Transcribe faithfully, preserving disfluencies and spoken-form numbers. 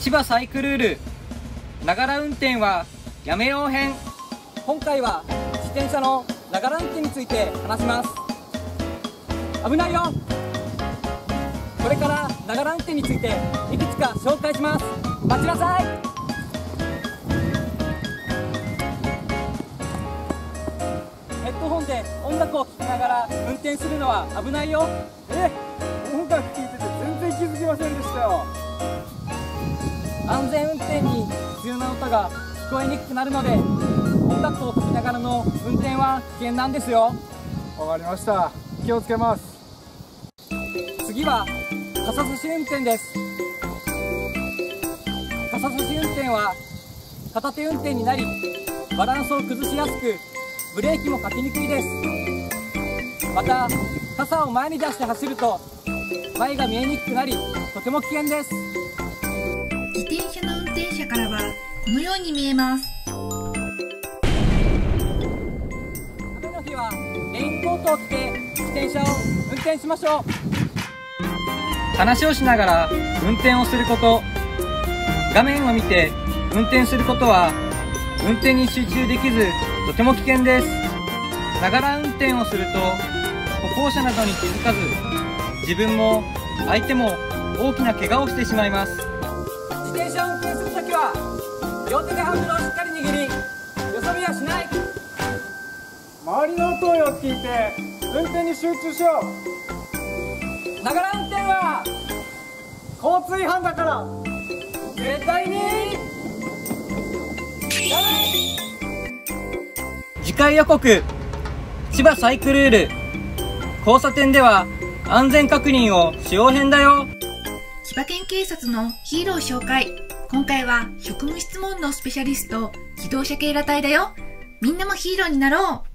千葉サイクルールながら運転はやめよう編。今回は自転車のながら運転について話します。危ないよ。これからながら運転についていくつか紹介します。待ちなさい。ヘッドホンで音楽を聴きながら運転するのは危ないよ。 え、音楽聴いてて全然気づきませんでしたよ。 安全運転に必要な音が聞こえにくくなるので、音楽を聴きながらの運転は危険なんですよ。 わかりました。気をつけます。 次は傘差し運転です。傘差し運転は片手運転になり、バランスを崩しやすくブレーキもかけにくいです。また傘を前に出して走ると前が見えにくくなり、とても危険です。 自転車の運転者からはこのように見えます。 雨の日はレインコートを着て自転車を運転しましょう。話をしながら運転をすること、画面を見て運転することは運転に集中できずとても危険です。ながら運転をすると歩行者などに気づかず、自分も相手も大きな怪我をしてしまいます。自転車を運転するときは両手でハンドルをしっかり握り、よそ見はしない。 周りの音をよく聞いて運転に集中しよう。 ながら運転は交通違反だから絶対にやらない。次回予告、千葉サイクルール交差点では安全確認をしよう編だよ。 千葉県警察のヒーロー紹介。今回は職務質問のスペシャリスト、自動車警ら隊だよ。みんなもヒーローになろう。